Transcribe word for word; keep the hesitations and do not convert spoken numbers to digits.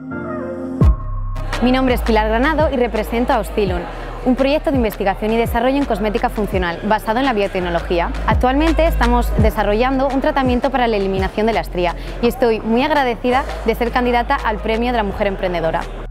Mi nombre es Pilar Granado y represento a Oscilum, un proyecto de investigación y desarrollo en cosmética funcional basado en la biotecnología. Actualmente estamos desarrollando un tratamiento para la eliminación de la estría y estoy muy agradecida de ser candidata al Premio de la Mujer Emprendedora.